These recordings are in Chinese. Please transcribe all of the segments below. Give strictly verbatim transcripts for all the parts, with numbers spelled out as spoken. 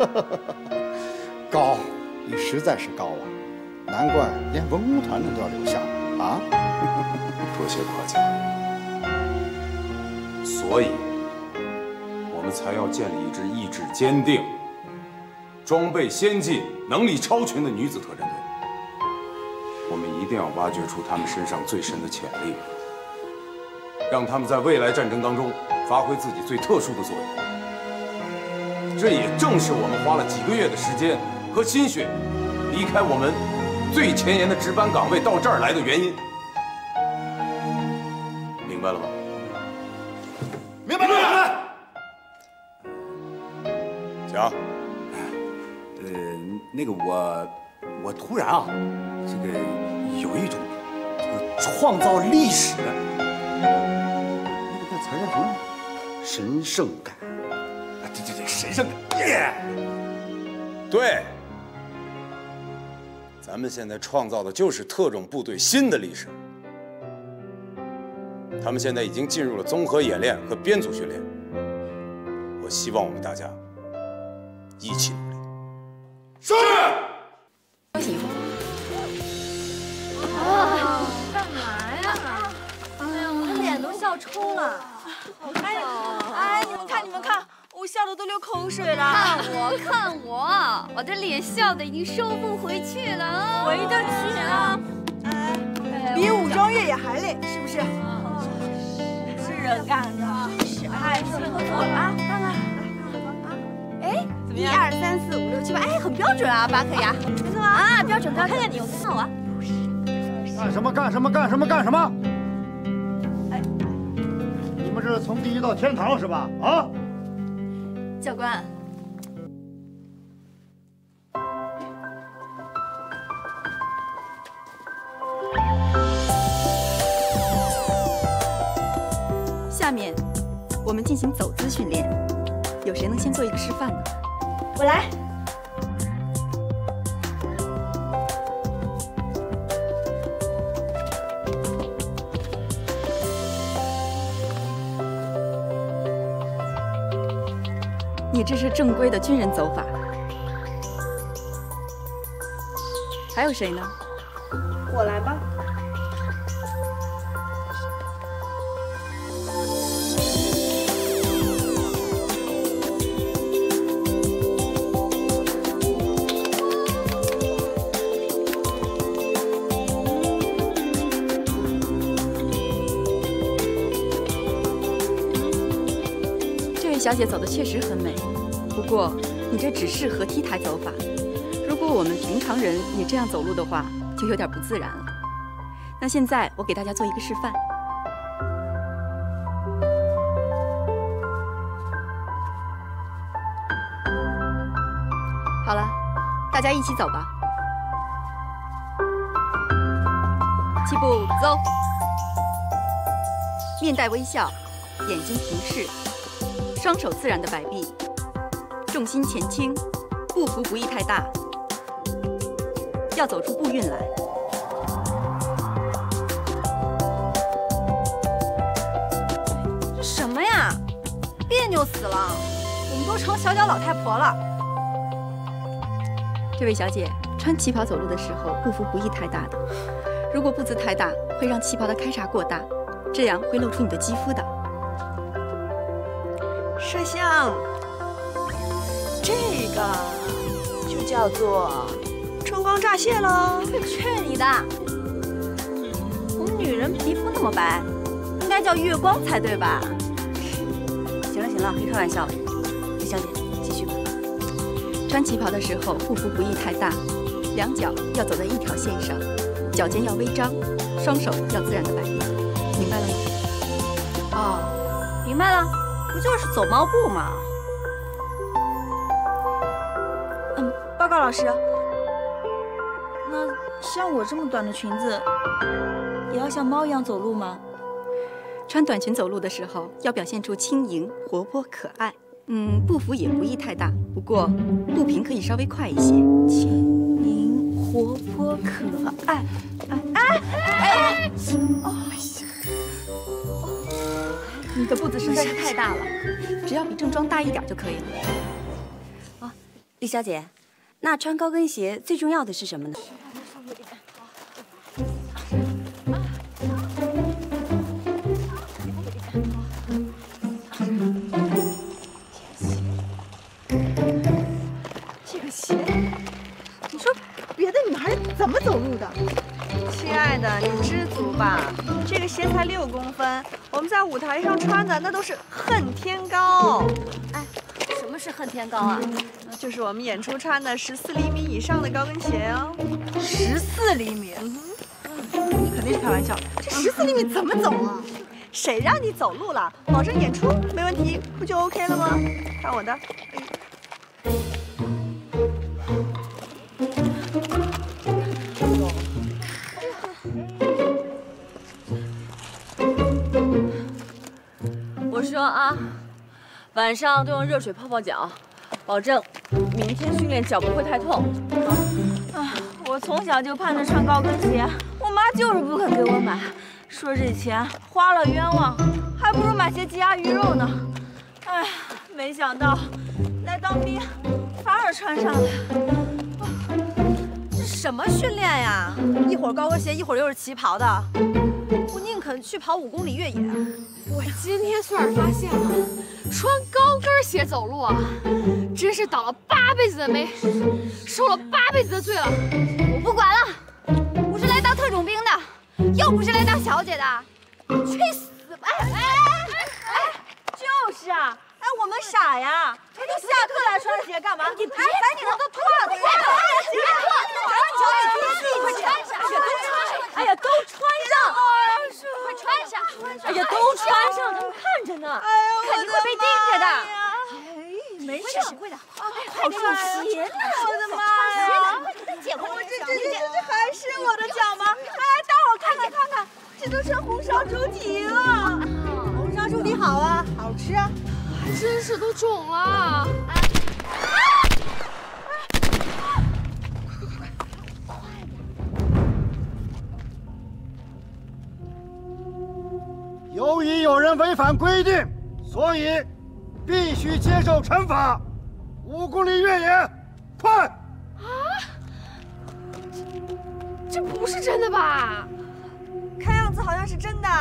高，你实在是高啊！难怪连文工团的都要留下啊！ 多谢夸奖。所以，我们才要建立一支意志坚定、装备先进、能力超群的女子特战队。我们一定要挖掘出她们身上最深的潜力，让她们在未来战争当中发挥自己最特殊的作用。这也正是我们花了几个月的时间和心血，离开我们最前沿的值班岗位到这儿来的原因。明白了吗？ 明白了。明白。 讲。 呃，那个我，我突然啊，这个有一种这个创造历史，那个那词儿叫什么？神圣感。啊，对对对，神圣感。耶。 对。咱们现在创造的就是特种部队新的历史。他们现在已经进入了综合演练和编组训练。我希望我们大家一起努力。是。 休息一会儿。 啊，干嘛呀？哎呀，我的脸都笑抽了。哎哎，你们看，你们看，我笑的都流口水了。 看我，看我，我的脸笑的已经收不回去了。 回得去啊！哎，比武装越野还累，是不是？是人干的，真是。哎，行，喝酒啊，看看。哎，怎么样？一二三四五六七八，哎，很标准啊，巴克呀。没错啊，啊，标准标准。看看你，我看我。 干什么？干什么？干什么？干什么？哎，你们是从地狱到天堂了是吧？啊？ 教官。 下面我们进行走姿训练，有谁能先做一个示范呢？ 我来。 你这是正规的军人走法。还有谁呢？ 我来吧。 小姐走的确实很美，不过你这只适合 T 台走法。如果我们平常人也这样走路的话，就有点不自然了。那现在我给大家做一个示范。好了，大家一起走吧。起步，走。面带微笑，眼睛平视。双手自然的摆臂，重心前倾，步幅不宜太大，要走出步韵来。 这什么呀？别扭死了！我们都成小脚老太婆了。 这位小姐，穿旗袍走路的时候，步幅不宜太大的。如果步子太大，会让旗袍的开衩过大，这样会露出你的肌肤的。 摄像，这个就叫做春光乍泄喽！去你的！我们女人皮肤那么白，应该叫月光才对吧？行了行了，别开玩笑了。李小姐，继续吧。 穿旗袍的时候，步幅不宜太大，两脚要走在一条线上，脚尖要微张，双手要自然的摆臂，明白了吗？ 哦，明白了。不就是走猫步吗？嗯，报告老师。那像我这么短的裙子，也要像猫一样走路吗？ 穿短裙走路的时候，要表现出轻盈、活泼、可爱。嗯，步幅也不宜太大，不过步频可以稍微快一些。 轻盈、活泼、可爱。哎哎哎！哦。 你的步子实在是太大了，只要比正装大一点就可以了。 啊， 李小姐，那穿高跟鞋最重要的是什么呢？ 这个鞋，你说别的女孩怎么走路的？ 亲爱的，你知足吧，这个鞋才六公分，我们在舞台上穿的那都是恨天高。 哎，什么是恨天高啊？ 就是我们演出穿的十四厘米以上的高跟鞋哦。 十四厘米？嗯，你肯定是开玩笑。这十四厘米怎么走啊？ 谁让你走路了？保证演出没问题，不就 OK 了吗？看我的。 我说啊，晚上都用热水泡泡脚，保证明天训练脚不会太痛。 啊，我从小就盼着穿高跟鞋，我妈就是不肯给我买，说这钱花了冤枉，还不如买些鸡鸭鱼肉呢。哎，没想到来当兵反而穿上了。 这什么训练呀？一会儿高跟鞋，一会儿又是旗袍的，我宁肯去跑五公里越野。 我今天算是发现了，穿高跟鞋走路啊，真是倒了八辈子的霉，受了八辈子的罪了。 我不管了，我是来当特种兵的，又不是来当小姐的，去死吧！哎哎哎哎， 就是啊，哎，我们傻呀，你都下课来穿鞋干嘛？你哎，把你的都脱了，脱了，别脱，快穿上，哎呀，都穿上， 快穿上， 哎呀，都穿上，他们看着呢， 肯定会被盯着的。 哎，没事， 会的， 好出鞋呢！我的妈呀！ 姐夫， 我这这这这还是我的脚吗？哎，大伙看看看看，这都成红烧猪蹄了。 红烧猪蹄好啊，好吃啊。 还真是都肿了。 由于有人违反规定，所以必须接受惩罚。五公里越野，快！ 啊？这这不是真的吧？ 看样子好像是真的。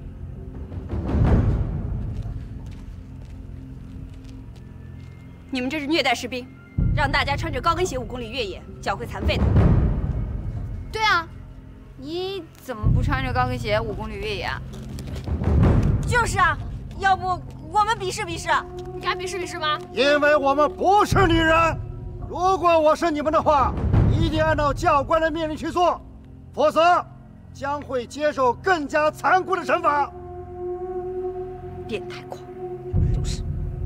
你们这是虐待士兵，让大家穿着高跟鞋五公里越野，脚会残废的。 对啊，你怎么不穿着高跟鞋五公里越野啊？ 就是啊，要不我们比试比试？ 你敢比试比试吗？ 因为我们不是女人。如果我是你们的话，一定按照教官的命令去做，否则将会接受更加残酷的惩罚。 变态狂，就是。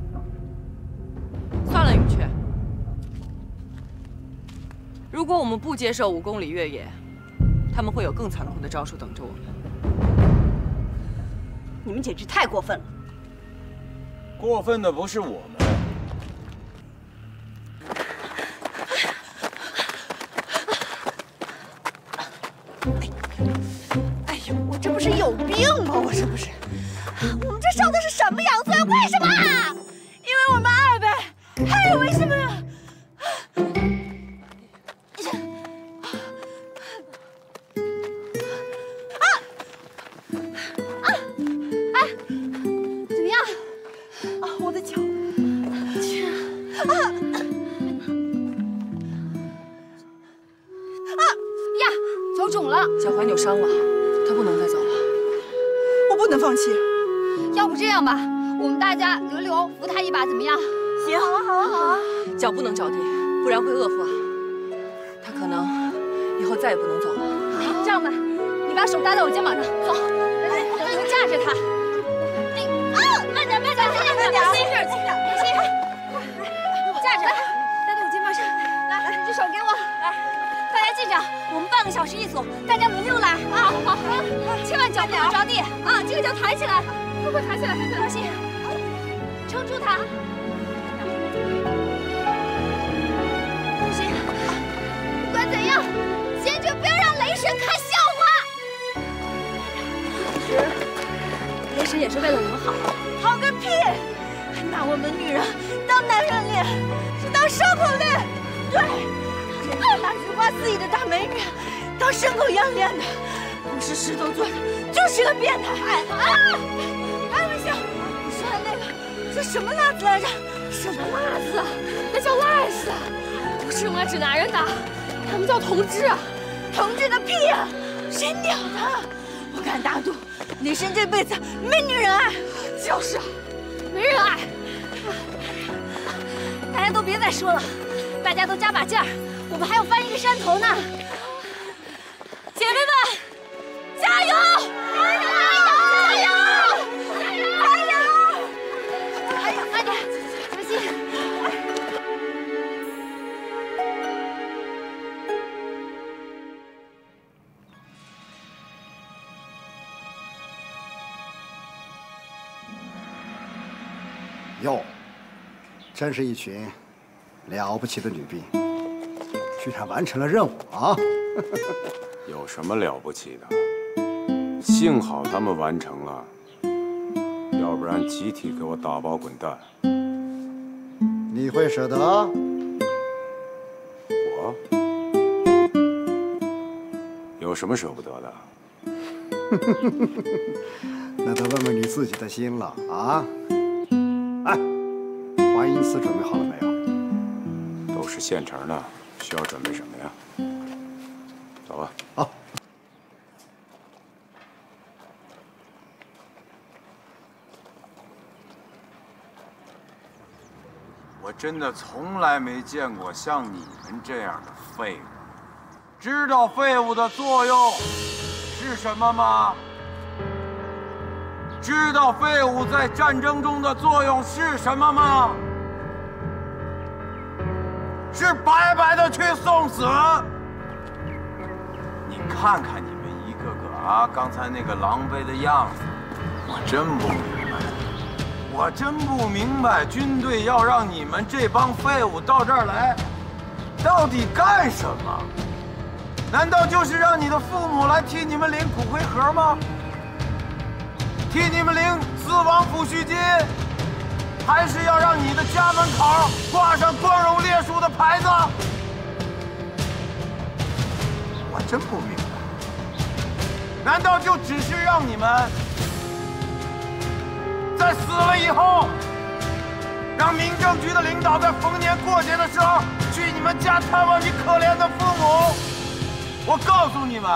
算了，云雀，如果我们不接受五公里越野，他们会有更残酷的招数等着我们。 你们简直太过分了！ 过分的不是我们。 哎呦，我这不是有病吗？我这不是，我们这受的是什么洋罪？为什么？因为我们爱呗。还有为什么呀？ 啊啊！哎，怎么样？ 啊，我的脚！啊啊呀，脚肿了， 脚踝扭伤了，他不能再走了。 我不能放弃。 要不这样吧，我们大家轮流扶他一把，怎么样？ 行，好啊，好啊，好啊。 脚不能着地，不然会恶化。他可能以后再也不能走了。 哎，这样吧，你把手搭在我肩膀上，走，来，我就架着他。你啊，慢点，慢点，慢点，轻点，轻点，轻点，架着，搭在我肩膀上。来，你这手给我。来，大家记着，我们半个小时一组，大家轮流来啊！好，好，千万脚不能着地啊！这个脚抬起来，快快抬起来，抬起来，放心，撑住它。不行，不管怎样，坚决不要让雷神看笑话。其实，雷神也是为了你们好。 好个屁！拿我们女人当男人练，是当牲口练。 对，人家那如花似玉的大美女，当牲口一样练的，不是石头做的，就是个变态。啊！开玩笑，你说的那个是什么辣子来着？ 什么辣子？那叫辣子，不是用来指男人的，他们叫同志。 同志个屁呀！谁鸟他？我敢打赌，李生这辈子没女人爱。 就是，没人爱。 大家都别再说了，大家都加把劲儿，我们还要翻一个山头呢。姐妹们，加油！加油！加油！加油！加油！慢点，小心。 哟，真是一群了不起的女兵，居然完成了任务啊！ 有什么了不起的？幸好他们完成了，要不然集体给我打包滚蛋。 你会舍得？ 我有什么舍不得的？ 那得问问你自己的心了啊！哎，华阴瓷准备好了没有？ 都是现成的，需要准备什么呀？走吧。 好。 我真的从来没见过像你们这样的废物。知道废物的作用是什么吗？知道废物在战争中的作用是什么吗？是白白的去送死。你看看你们一个个啊，刚才那个狼狈的样子，我真不明白，我真不明白，军队要让你们这帮废物到这儿来，到底干什么？难道就是让你的父母来替你们领骨灰盒吗？替你们领死亡抚恤金，还是要让你的家门口挂上光荣烈属的牌子？我真不明白，难道就只是让你们在死了以后，让民政局的领导在逢年过节的时候去你们家探望你可怜的父母？我告诉你们，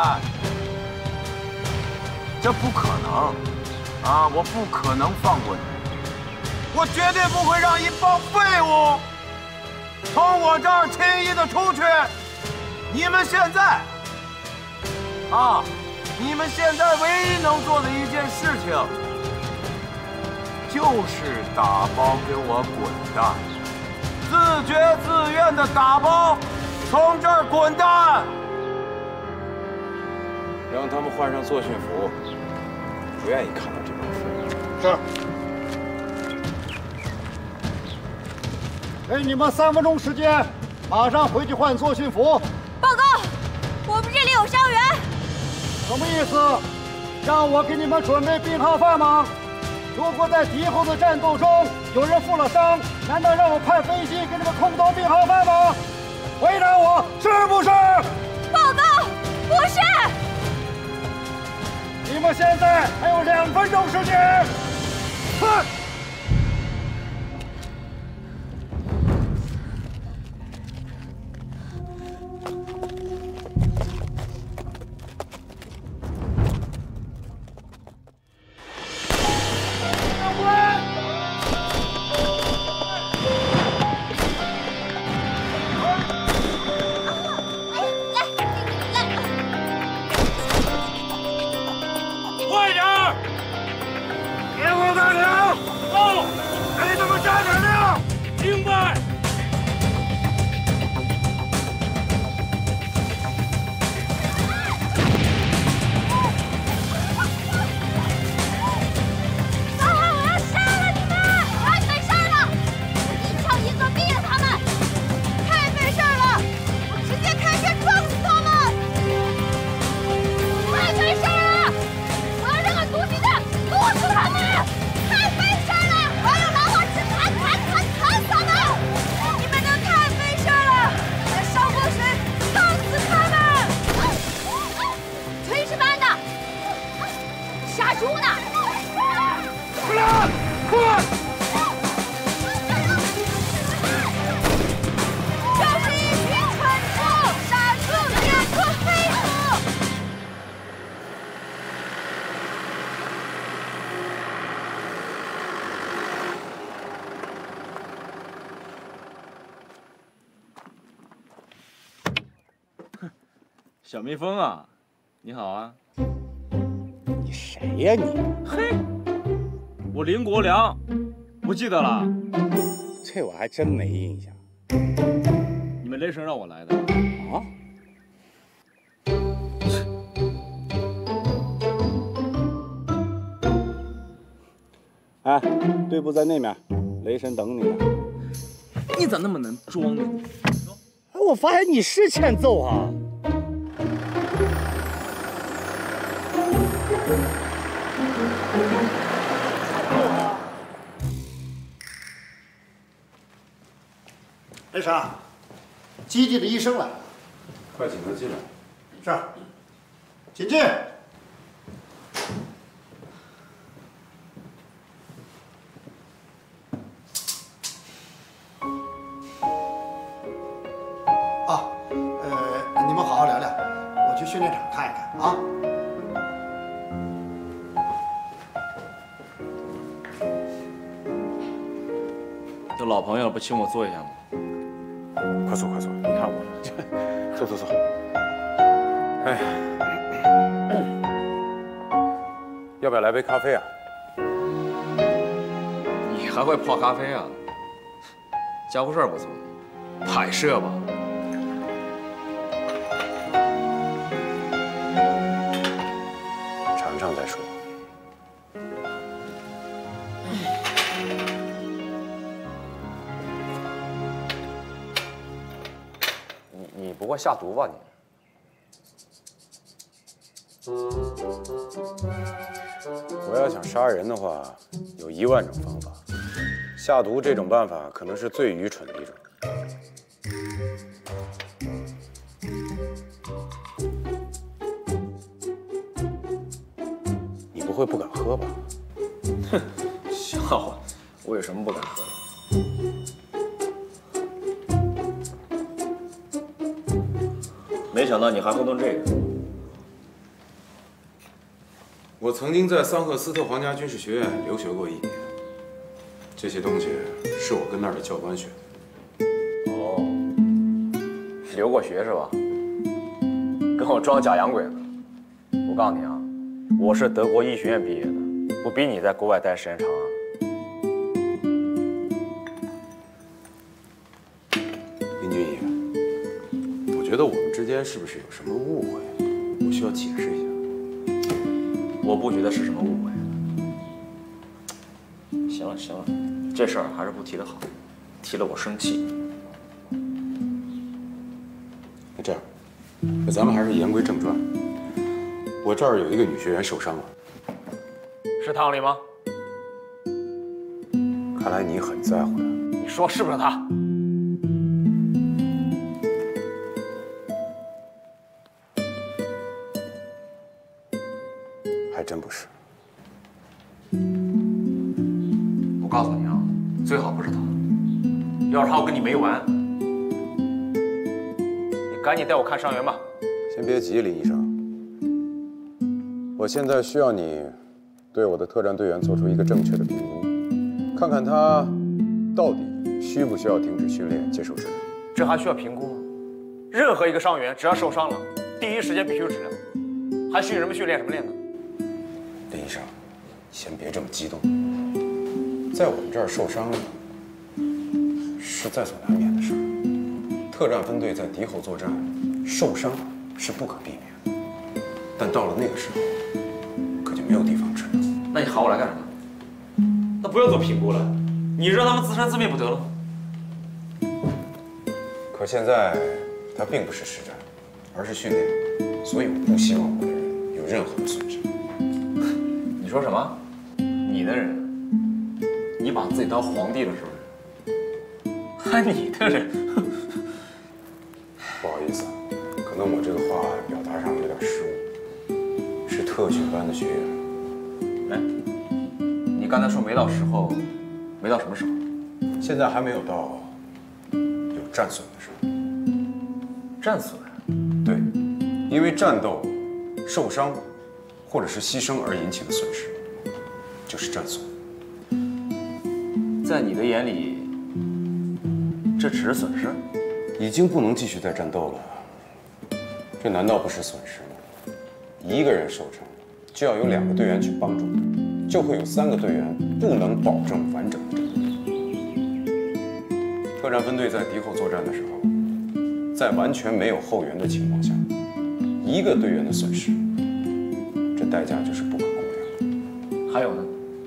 这不可能。啊！我不可能放过你，我绝对不会让一帮废物从我这儿轻易的出去。你们现在，啊，你们现在唯一能做的一件事情，就是打包给我滚蛋，自觉自愿的打包，从这儿滚蛋，让他们换上作训服。不愿意看到这帮废物。 是。给你们三分钟时间，马上回去换作训服。 报告，我们这里有伤员。 什么意思？让我给你们准备病号饭吗？如果在敌后的战斗中有人负了伤，难道让我派飞机给你们空投病号饭吗？回答我，是不是？ 报告，不是。 你们现在还有两分钟时间，哼！快点儿！别往那停！ 小蜜蜂啊，你好啊！ 你谁呀你？ 嘿，我林国良，不记得了？ 这我还真没印象。 你们雷神让我来的啊？哎，队部在那面，雷神等你呢。 你咋那么能装呢？ 哎，我发现你是欠揍啊！ 雷神，基地的医生来了， 快请他进来。 是，请进。啊，呃，你们好好聊聊，我去训练场看一看啊。 这老朋友不请我坐一下吗？ 快坐，快坐！你看我，坐坐坐。哎，要不要来杯咖啡啊？ 你还会泡咖啡啊？家伙事儿不错，拍摄吧。 尝尝再说。 你你不会下毒吧你？ 我要想杀人的话，有一万种方法。下毒这种办法可能是最愚蠢的一种。你不会不敢喝吧？ 哼，笑话，我有什么不敢喝的？没想到你还会弄这个。 我曾经在桑赫斯特皇家军事学院留学过一年，这些东西是我跟那儿的教官学的。 哦，留过学是吧？跟我装假洋鬼子。我告诉你啊，我是德国医学院毕业的，不比你在国外待时间长啊。 林军医，我觉得我们之间是不是有什么误会？我需要解释一下。 我不觉得是什么误会。行了行了，这事儿还是不提的好，提了我生气。 那这样，那咱们还是言归正传。我这儿有一个女学员受伤了， 是汤里吗？ 看来你很在乎她。 你说是不是他？ 还真不是。 我告诉你啊，最好不是他。要是他，我跟你没完。你赶紧带我看伤员吧。 先别急，林医生。我现在需要你对我的特战队员做出一个正确的评估，看看他到底需不需要停止训练，接受治疗。 这还需要评估吗？任何一个伤员只要受伤了，第一时间必须治疗，还训什么训练什么练呢？ 林医生，先别这么激动。在我们这儿受伤是在所难免的事儿。特战分队在敌后作战，受伤是不可避免的。但到了那个时候，可就没有地方治疗。 那你喊我来干什么？那不要做评估了，你让他们自生自灭不得了吗？ 可现在它并不是实战，而是训练，所以我不希望我的人有任何的损伤。 你说什么？你的人？你把自己当皇帝了是不是？还你的人？ 不好意思，可能我这个话表达上有点失误。是特训班的学员。 哎，你刚才说没到时候，没到什么时候？ 现在还没有到有战损的时候。 战损？ 对，因为战斗、受伤或者是牺牲而引起的损失，就是战损。 在你的眼里，这只是损失？ 已经不能继续再战斗了。 这难道不是损失吗？一个人受伤，就要有两个队员去帮助他，就会有三个队员不能保证完整的战斗。特战分队在敌后作战的时候，在完全没有后援的情况下，一个队员的损失，这代价就是不可估量的。 还有呢？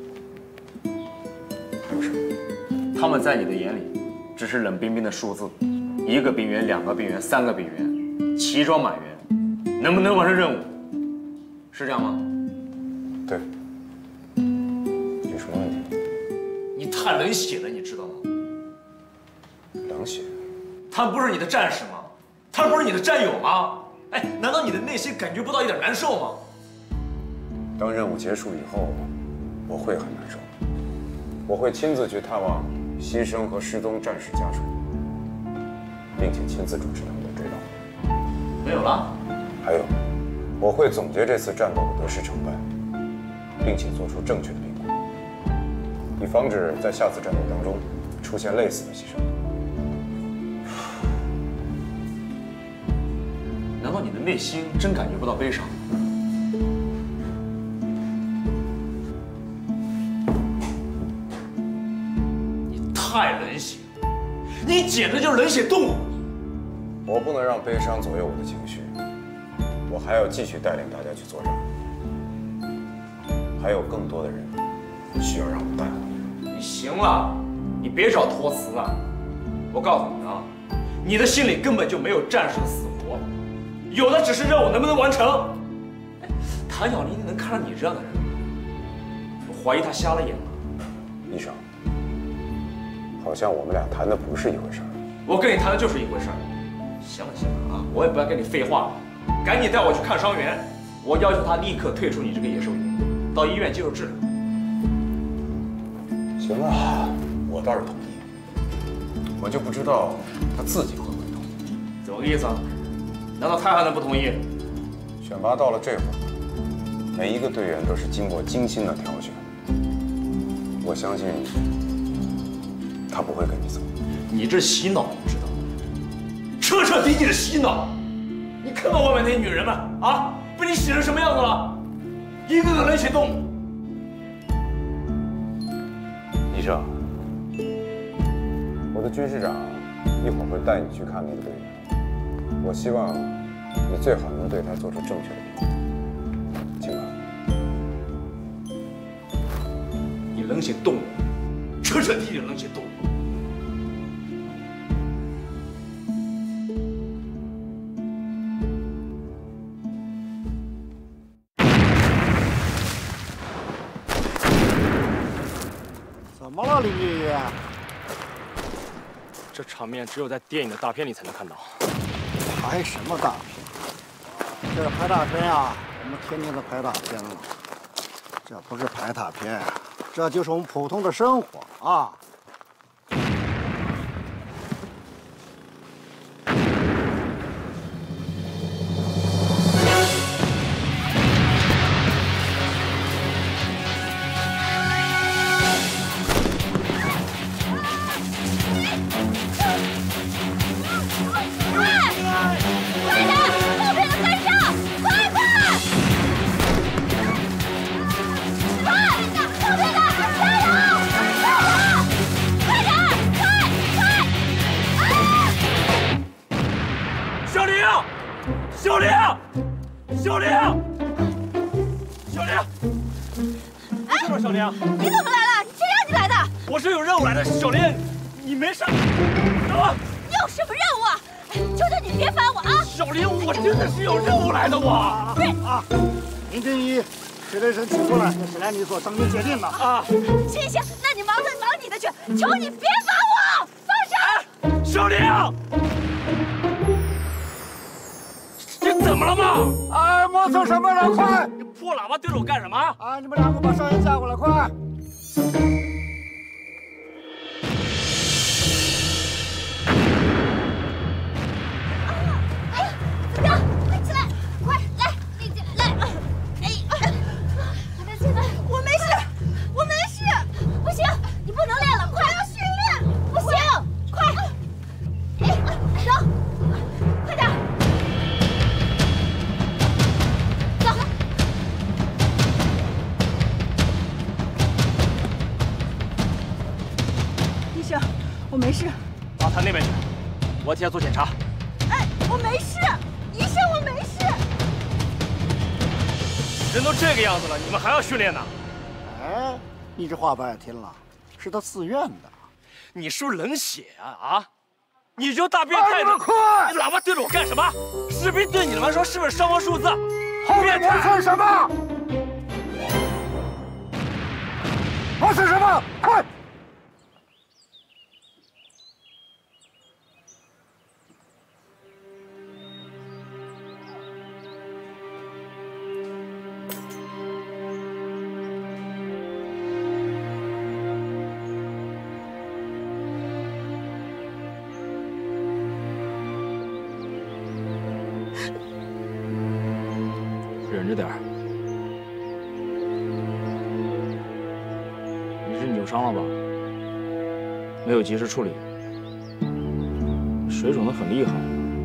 还有什么？他们在你的眼里，只是冷冰冰的数字，一个兵员、两个兵员、三个兵员，齐装满员，能不能完成任务？是这样吗？ 对。有什么问题？ 你太冷血了，你知道吗？ 冷血？ 他们不是你的战士吗？他们不是你的战友吗？哎，难道你的内心感觉不到一点难受吗？ 当任务结束以后，我会很难受。我会亲自去探望牺牲和失踪战士家属，并且亲自主持他们的追悼。 没有了？ 还有，我会总结这次战斗的得失成败，并且做出正确的评估，以防止在下次战斗当中出现类似的牺牲。 难道你的内心真感觉不到悲伤？你太冷血，你简直就是冷血动物！ 我不能让悲伤左右我的情绪，我还要继续带领大家去作战。还有更多的人需要让我带回。 你行了，你别找托词了。我告诉你啊，你的心里根本就没有战士的死活。有的只是任务能不能完成。谭晓林能看上你这样的人吗？我怀疑他瞎了眼了。 医生，好像我们俩谈的不是一回事儿。 我跟你谈的就是一回事儿。行了行了啊，我也不要跟你废话了，赶紧带我去看伤员。我要求他立刻退出你这个野兽营，到医院接受治疗。 行啊，我倒是同意。我就不知道他自己会不会同意。 怎么个意思啊？难道他还能不同意？ 选拔到了这会儿，每一个队员都是经过精心的挑选。我相信他不会跟你走。 你这洗脑，你知道吗？彻彻底底的洗脑！你看到外面那些女人们啊，被你洗成什么样子了？一个个冷血动物。 医生，我的军师长一会儿会带你去看那个队员。我希望你最好能对他做出正确的评估，请吧。 你冷血动物，彻彻底底的冷血动物。 怎么了，林爷爷？ 这场面只有在电影的大片里才能看到。 拍什么大片？这是拍大片呀！我们天天都拍大片了。这不是拍大片，这就是我们普通的生活啊！ 小玲，小玲，小玲， 哎， 这边小玲， 你怎么来了？谁让你来的？ 我是有任务来的，小玲，你没事？等会， 你有什么任务啊？求求你别烦我啊！ 小玲，我真的是有任务来的，我。 对啊，林正一，石雷神请过来，跟史莱尼做当兵鉴定的啊。 行行，那你忙着忙你的去，求你别烦我，放手！ 小玲。这怎么了嘛？ 哎，磨蹭什么了？快！ 你破喇叭对着我干什么？ 啊，你们两个把少爷叫过来，快！ 怎么样？快起来！快来，立起来！来！哎，把他起来！我没事，我没事。不行，你不能练了，快要训练！不行，快！哎，走，快点！ 我替他做检查。 哎，我没事，医生，我没事。 人都这个样子了，你们还要训练呢？ 哎，你这话不爱听了，是他自愿的。 你是不是冷血啊？啊！你就大变态！ 你们快！ 你喇叭对着我干什么？士兵对你们来说是不是伤亡数字？ 后面磨蹭什么？磨蹭什么？快！ 忍着点儿。你是扭伤了吧？没有及时处理，水肿得很厉害。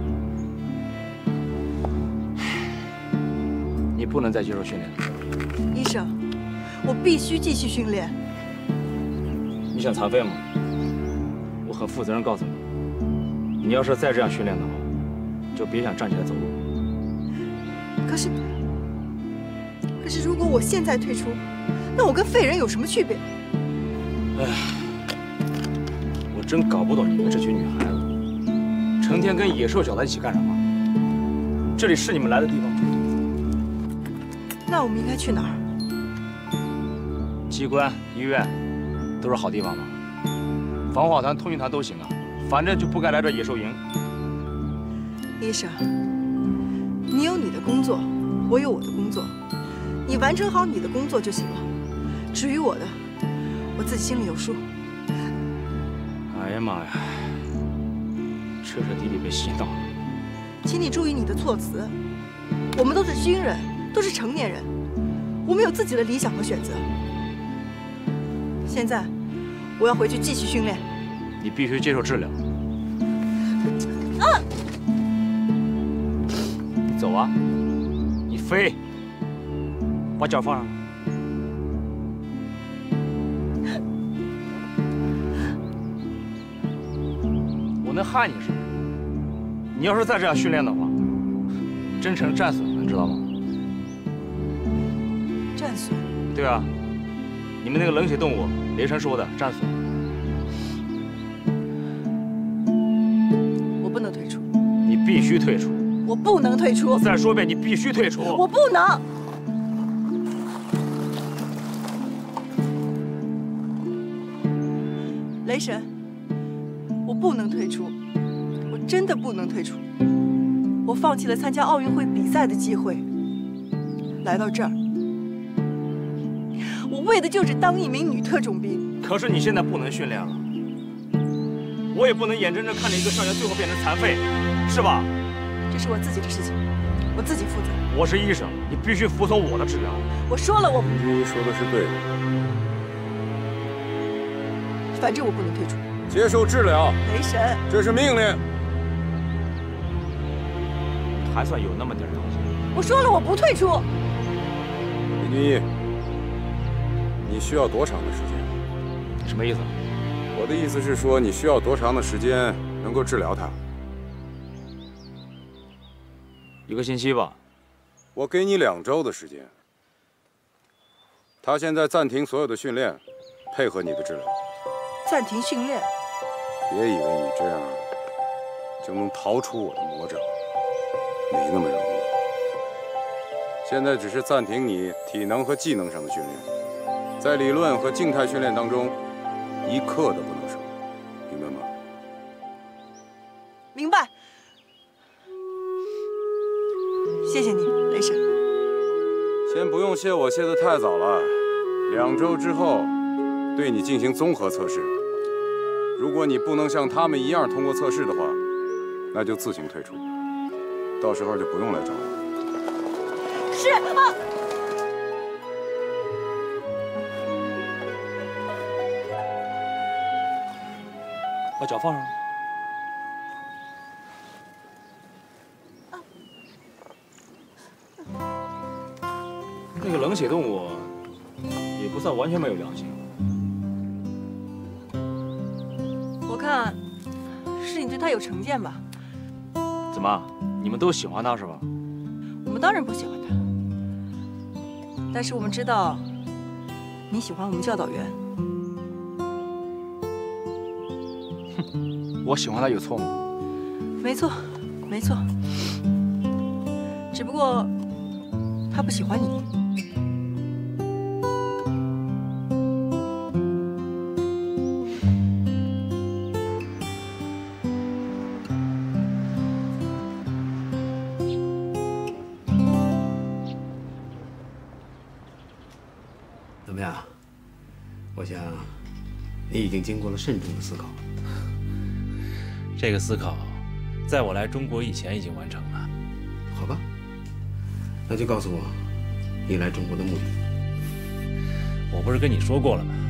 你不能再接受训练了。 医生，我必须继续训练。 你想残废吗？我很负责任告诉你，你要是再这样训练的话，就别想站起来走路。 可是，可是如果我现在退出，那我跟废人有什么区别？ 哎，我真搞不懂你们这群女孩子，成天跟野兽搅在一起干什么？这里是你们来的地方吗？ 那我们应该去哪儿？ 机关、医院都是好地方嘛，防化团、通讯团都行啊，反正就不该来这野兽营。 医生，你有你的工作，我有我的工作，你完成好你的工作就行了。至于我的，我自己心里有数。 哎呀妈呀，彻彻底底被洗脑了。 请你注意你的措辞，我们都是军人，都是成年人，我们有自己的理想和选择。现在，我要回去继续训练。 你必须接受治疗。 啊！ 你走啊！你飞！把脚放上。我能害你是不是？你要是再这样训练的话，真成战损了，你知道吗？ 战损？ 对啊，你们那个冷血动物，雷神说的战损。 我不能退出。 你必须退出。 我不能退出。 我再说一遍，你必须退出。 我不能。雷神，我不能退出，我真的不能退出。我放弃了参加奥运会比赛的机会，来到这儿，我为的就是当一名女特种兵。 可是你现在不能训练了，我也不能眼睁睁看着一个少年最后变成残废，是吧？ 这是我自己的事情，我自己负责。 我是医生，你必须服从我的治疗。 我说了，我林军医说的是对的。 反正我不能退出。 接受治疗。 雷神， 这是命令。 还算有那么点良心。 我说了，我不退出。 林军医，你需要多长的时间？ 什么意思？ 我的意思是说，你需要多长的时间能够治疗他？ 一个星期吧。 我给你两周的时间。他现在暂停所有的训练，配合你的治疗。 暂停训练。 别以为你这样就能逃出我的魔掌，没那么容易。现在只是暂停你体能和技能上的训练，在理论和静态训练当中，一刻都不能少，明白吗？ 明白。谢谢你，雷神。 先不用谢我，谢得太早了。两周之后，对你进行综合测试。如果你不能像他们一样通过测试的话，那就自行退出。到时候就不用来找我。 是啊。 把脚放上。那个冷血动物也不算完全没有良心。 我看是是你对他有成见吧？ 怎么，你们都喜欢他是吧？ 我们当然不喜欢他，但是我们知道你喜欢我们教导员。 哼，我喜欢他有错吗？ 没错，没错。只不过他不喜欢你。 怎么样？我想你已经经过了慎重的思考。 这个思考，在我来中国以前已经完成了。 好吧，那就告诉我，你来中国的目的。 我不是跟你说过了吗？